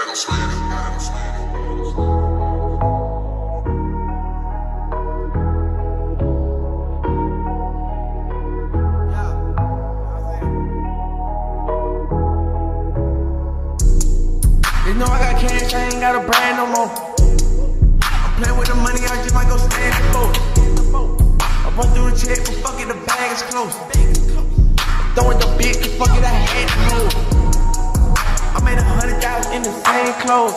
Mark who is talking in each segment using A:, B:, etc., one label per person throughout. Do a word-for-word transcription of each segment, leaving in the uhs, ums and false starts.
A: They know I got cash, I ain't got a brand no more. I'm playing with the money, I just might go stand the boat. I run through the check, but fuck it, the bag is close. I'm throwing the big, but fuck it, I had to hold. I made a hundred thousand in the same clothes.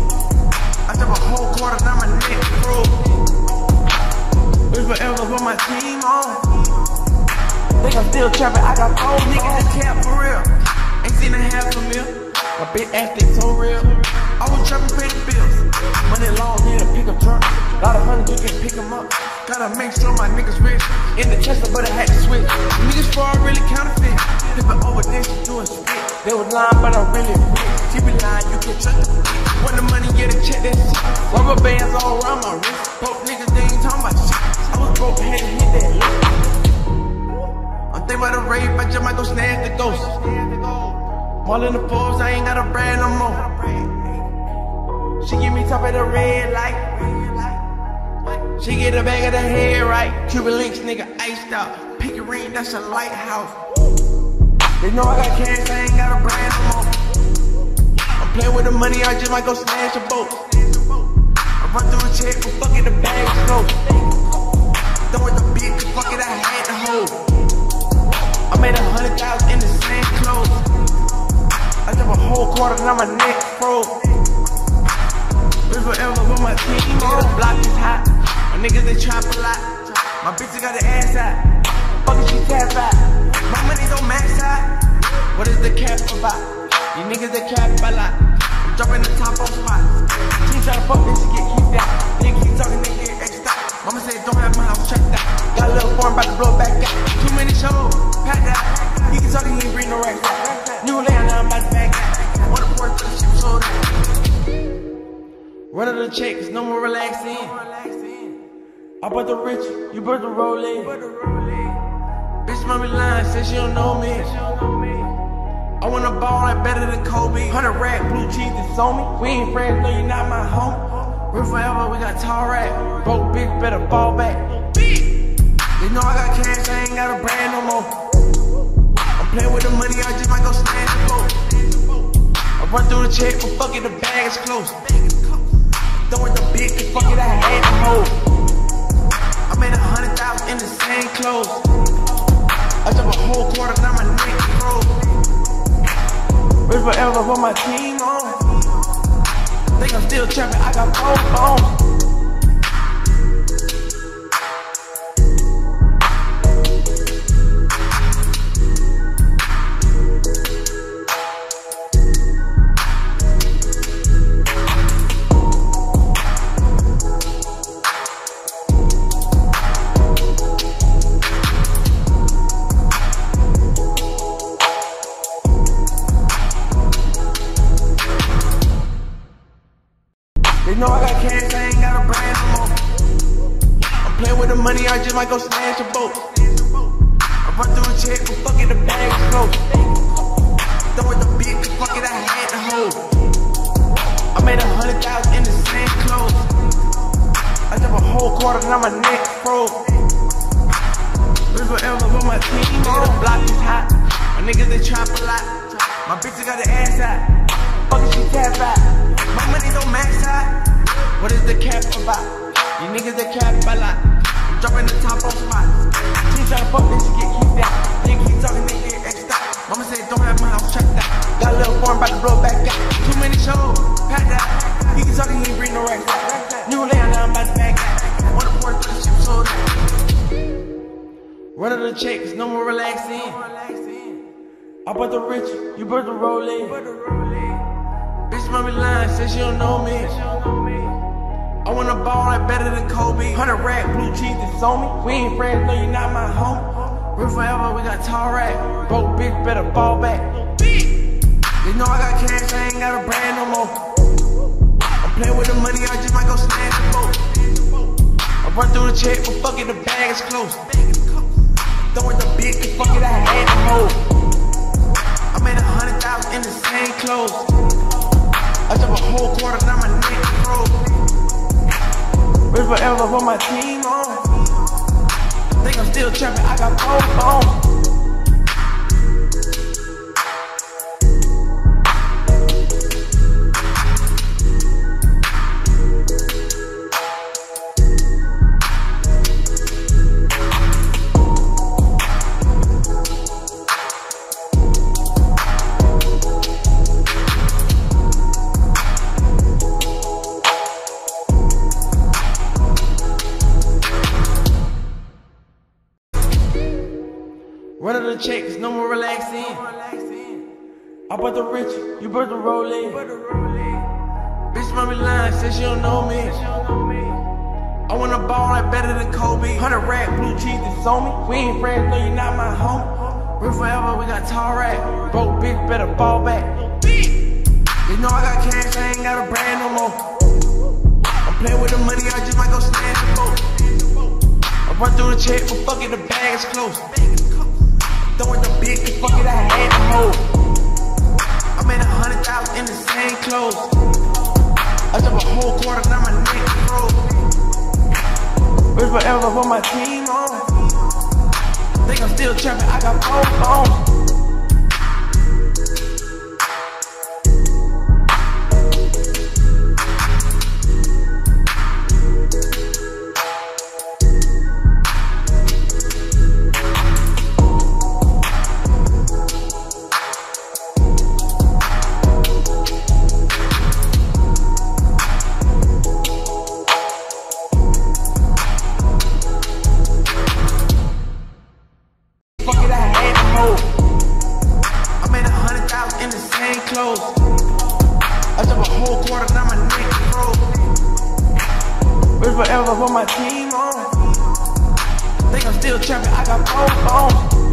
A: I drop a whole quarter, now my neck broke. It's forever put my team on. Think I'm still trapping, I got old niggas that cap for real. Ain't seen a half a meal. My big ass they so real. I was trapping, pay the bills. Money long, need a pickup truck. Lot of hundred, you can pick them up. Gotta make sure my niggas rich. In the Tesla, but I had to switch. Niggas fraud really counterfeit. Flipping over this, doing spit. They was lying, but I'm really rich. She be lying, you can trust it. When the money get a check, that shit. Rubber bands all around my wrist. Broke niggas, they ain't talking about shit. I was broke, had to hit that list. I'm thinking about the rape, I just might go snatch the ghost. All in the Forbes, I ain't got a brand no more. She give me top of the red light. She get the back of the head right. Cuban links, nigga, iced out. Pinky ring, that's a lighthouse. They know I got cash, I ain't got a brand no more. I'm playing with the money, I just might go smash a boat. I run through the check, but fuck it, the bag's close. Throwing the big, fuck it, I had to hold. I made a hundred thousand in the same clothes. I drop a whole quarter, now my neck froze. It's forever with my team. Nigga, the block is hot. My niggas, they trap a lot. My bitches got the ass out. Fucking she tap out. My money don't max out. What is the cap about? You niggas, they cap a lot. I'm dropping the top on spots. She try to fuck me, she get kicked out. Nigga keep talking, nigga get extra. Mama say don't have my house checked out. Got a little form, about to blow back out. Too many shows, packed out. He can talk, he ain't bring no racks out. New land, now I'm about to back out. Wanna pour to the ship, sold out. Run of the checks, no more relaxing. I bought the rich, you bought the roll in. Bitch, mommy lying, says she don't know me. I wanna ball like better than Kobe. Hundred rack, blue cheese that's on me. We ain't friends, no, you not my homie. We're forever, we got tall rack. Broke bitch, better fall back. They know I got cash, I ain't got a brand no more. I'm playing with the money, I just might go smash the boat. I run through the check, but fuck it, the bag is close. Throwing the big, fuck it, I had to hold. I made a hundred thousand in the same clothes. I drop a whole quarter, now my neck froze. It's forever put my team on. Think I'm still trapping, I got both phones. They know I got cash, I ain't got a brand no more. I'm playing with the money, I just might go smash a boat. I run through the check, but fuck it, the bag's close. Throwing the big, fuck it, I had to hold. I made a hundred thousand in the same clothes. I drop a whole quarter, now my neck froze. It's forever with my team. Nigga, the block is hot. My niggas, they trap a lot. My bitches got the ass out. Fucking she tap out. My money don't max out. What is the cap about? You niggas that cap a lot. I'm dropping the top on spots. She try to fuck me, she get kicked out. Nigga keep talking, nigga get extra. Mama say don't have my house checked out. Got a little form, about to blow back out. Too many shows, packed out. He can talk, he ain't bring no racks out. New land, now I'm about to back out. Wanna pour to the ship, sold out. Run of the checks, no more relaxing. I bought the rich, you bought the roll in. Bitch, mommy lying, says she don't know me. I wanna ball like better than Kobe. Hundred rack, blue cheese that's on me. We ain't friends, no, you not my homie. We're forever, we got tall rack. Broke bitch, better fall back. They know I got cash, I ain't got a brand no more. I'm playing with the money, I just might go smash the boat. I run through the check, but fuck it, the bag is close. Throwing the big, fuck it, I had to hold. I made a hundred thousand in the same clothes. I drop a whole quarter, now my neck froze. Rich forever for my team on. Think I'm still trapping, I got four phones. Run of the checks, no more relaxing. I bought the rich, you brought the roll in. Bitch must be lying, said she don't know me. I wanna ball like better than Kobe. Hundred rack, blue cheese, it's on me. We ain't friends, no, you not my homie. Real forever, we got tall rack. Broke bitch, better fall back. You know I got cash, I ain't got a brand no more. I'm playing with the money, I just might go snatch the boat. I run through the check, but fuck it, the bag is close. Throwing the big, fuck it, I had to hold. I made a hundred thousand in the same clothes. I took a whole quarter, now my neck froze. Rich forever for my team on. Think I'm still trapping, I got four phones. I made a hundred thousand in the same clothes. I took a whole quarter, now my neck froze. Rich forever for my team on. Think I'm still trapping, I got four phones.